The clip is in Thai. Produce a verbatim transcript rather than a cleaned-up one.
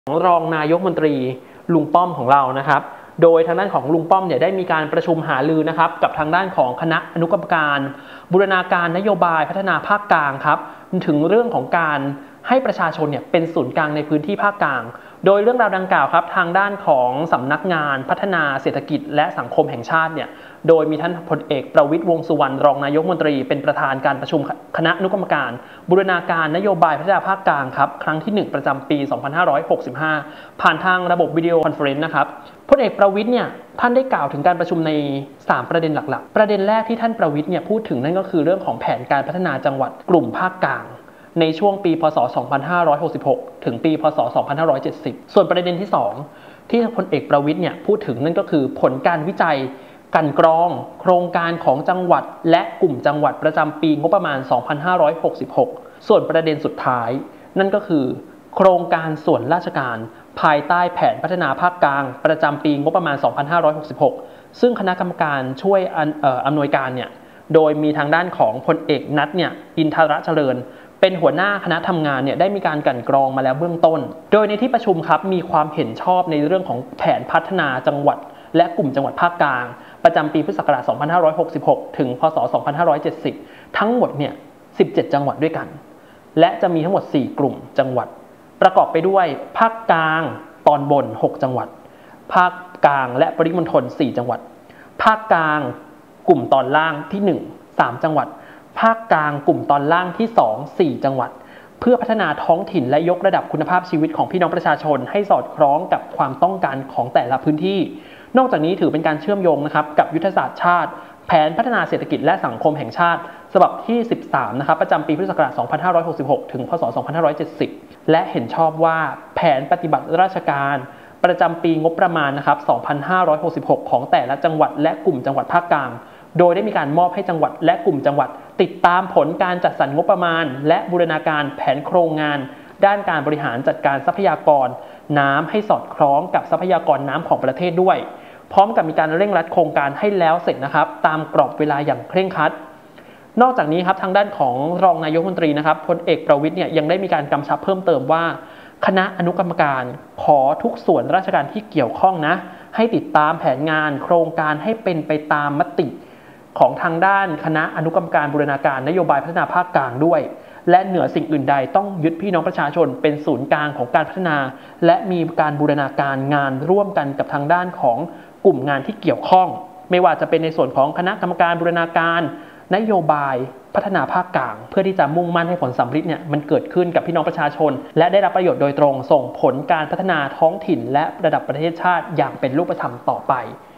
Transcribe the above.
รองนายกรัฐมนตรีลุงป้อมของเรานะครับโดยทางด้านของลุงป้อมเนี่ยได้มีการประชุมหารือนะครับกับทางด้านของคณะอนุกรรมการบูรณาการนโยบายพัฒนาภาคกลางครับถึงเรื่องของการให้ประชาชนเนี่ยเป็นศูนย์กลางในพื้นที่ภาคกลางโดยเรื่องราวดังกล่าวครับทางด้านของสำนักงานพัฒนาเศรษฐกิจและสังคมแห่งชาติเนี่ยโดยมีท่านพลเอกประวิตรวงษ์สุวรรณรองนายกรัฐมนตรีเป็นประธานการประชุมคณะอนุกรรมการบูรณาการนโยบายพัฒนาภาคกลางครับครั้งที่หนึ่งประจำปีสองพันห้าร้อยหกสิบห้าผ่านทางระบบวิดีโอคอนเฟอเรนซ์นะครับพลเอกประวิตรเนี่ยท่านได้กล่าวถึงการประชุมในสามประเด็นหลักๆประเด็นแรกที่ท่านประวิตรเนี่ยพูดถึงนั่นก็คือเรื่องของแผนการพัฒนาจังหวัดกลุ่มภาคกลางในช่วงปีพ.ศ. สองพันห้าร้อยหกสิบหกถึงปีพ.ศ. สองพันห้าร้อยเจ็ดสิบส่วนประเด็นที่สองที่พลเอกประวิตรเนี่ยพูดถึงนั่นก็คือผลการวิจัยกันกรองโครงการของจังหวัดและกลุ่มจังหวัดประจำปีงบประมาณสองพันห้าร้อยหกสิบหกส่วนประเด็นสุดท้ายนั่นก็คือโครงการส่วนราชการภายใต้แผนพัฒนาภาคกลางประจำปีงบประมาณสองพันห้าร้อยหกสิบหกซึ่งคณะกรรมการช่วยอำนวยการเนี่ยโดยมีทางด้านของพลเอกนัทเนี่ยอินทรเจริญเป็นหัวหน้าคณะทำงานเนี่ยได้มีการกลั่นกรองมาแล้วเบื้องต้นโดยในที่ประชุมครับมีความเห็นชอบในเรื่องของแผนพัฒนาจังหวัดและกลุ่มจังหวัดภาคกลางประจำปีพุทธศักราชสองพันห้าร้อยหกสิบหกถึงพ.ศ. สองพันห้าร้อยเจ็ดสิบทั้งหมดเนี่ยสิบเจ็ดจังหวัดด้วยกันและจะมีทั้งหมดสี่กลุ่มจังหวัดประกอบไปด้วยภาคกลางตอนบนหกจังหวัดภาคกลางและปริมณฑลสี่จังหวัดภาคกลางกลุ่มตอนล่างที่หนึ่ง สามจังหวัดภาคกลางกลุ่มตอนล่างที่สอง สี่จังหวัดเพื่อพัฒนาท้องถิ่นและยกระดับคุณภาพชีวิตของพี่น้องประชาชนให้สอดคล้องกับความต้องการของแต่ละพื้นที่นอกจากนี้ถือเป็นการเชื่อมโยงนะครับกับยุทธศาสตร์ชาติแผนพัฒนาเศรษฐกิจและสังคมแห่งชาติฉบับที่สิบสามนะครับประจำปีพุทธศักราชสองพันห้าร้อยหกสิบหกถึงพ.ศ. สองพันห้าร้อยเจ็ดสิบและเห็นชอบว่าแผนปฏิบัติราชการประจำปีงบประมาณนะครับสองพันห้าร้อยหกสิบหกของแต่ละจังหวัดและกลุ่มจังหวัดภาคกลางโดยได้มีการมอบให้จังหวัดและกลุ่มจังหวัดติดตามผลการจัดสรรงบประมาณและบูรณาการแผนโครงงานด้านการบริหารจัดการทรัพยากรน้ำให้สอดคล้องกับทรัพยากรน้ำของประเทศด้วยพร้อมกับมีการเร่งรัดโครงการให้แล้วเสร็จนะครับตามกรอบเวลาอย่างเคร่งครัดนอกจากนี้ครับทางด้านของรองนายกรัฐมนตรีนะครับพลเอกประวิตรเนี่ยยังได้มีการกำชับเพิ่มเติมว่าคณะอนุกรรมการขอทุกส่วนราชการที่เกี่ยวข้องนะให้ติดตามแผนงานโครงการให้เป็นไปตามมติของทางด้านคณะอนุกรรมการบูรณาการนโยบายพัฒนาภาคกลางด้วยและเหนือสิ่งอื่นใดต้องยึดพี่น้องประชาชนเป็นศูนย์กลางของการพัฒนาและมีการบูรณาการงานร่วมกันกับทางด้านของกลุ่มงานที่เกี่ยวข้องไม่ว่าจะเป็นในส่วนของคณะกรรมการบูรณาการนโยบายพัฒนาภาคกลางเพื่อที่จะมุ่งมั่นให้ผลสำเร็จเนี่ยมันเกิดขึ้นกับพี่น้องประชาชนและได้รับประโยชน์โดยตรงส่งผลการพัฒนาท้องถิ่นและระดับประเทศชาติอย่างเป็นรูปธรรมต่อไป